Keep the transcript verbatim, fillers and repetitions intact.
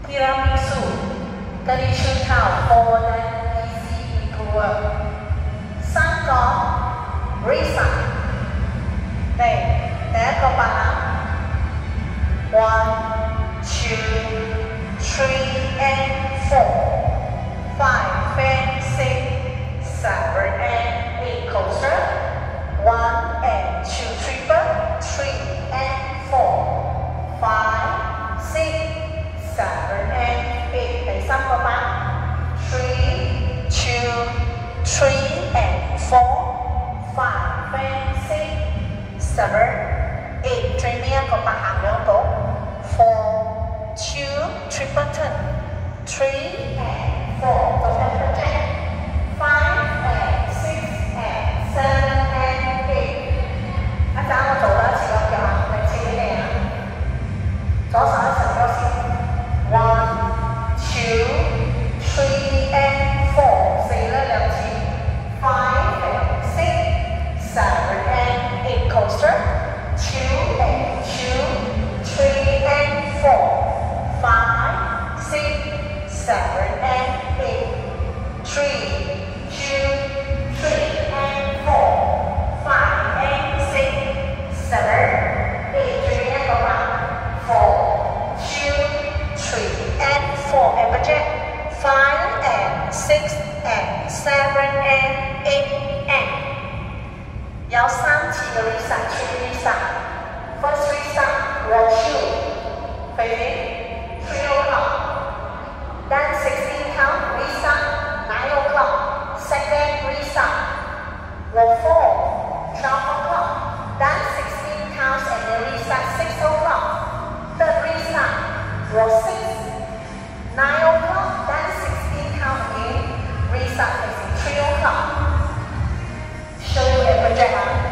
tiramisu กะหรี่ชุนข้าวโฟและ easy มีครัวซังกอริซาแต่แต่ก็ปะ one two three and four five and six seven and eight coaster one and two triple three and four five six seven and eight ไปซ้ำประมาณ three two three and four five and six seven eight ทรีเมียก็ปะหางแล้วโต four two triple ten three and four ก็เป็นประเทศ five and six and seven and eight อาจารย์我走了几个表来前面左手一手右手 one two three and four 四了兩次 five and six seven and eight coaster two and two three and four five six seven and eight three two three and four five and six seven eight three and four four two three and four and budget five and six and seven and eight and 有三次嘅 reset 去 reset first reset watch you 肥肥 three o'clock then sixteen count reset nine o'clock second reset row four twelve o'clock then sixteen counts and then reset six o'clock third reset row six nine o'clock then sixteen count again reset three o'clock show you a project